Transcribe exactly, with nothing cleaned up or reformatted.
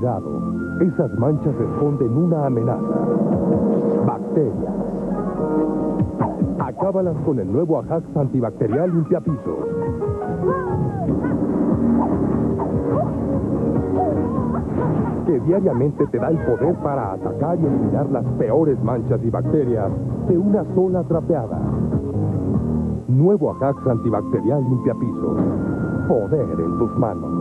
cuidado. Esas manchas esconden una amenaza. Bacterias. Acábalas con el nuevo Ajax antibacterial limpiapisos. Que diariamente te da el poder para atacar y eliminar las peores manchas y bacterias de una sola trapeada. Nuevo Ajax antibacterial limpiapisos. Poder en tus manos.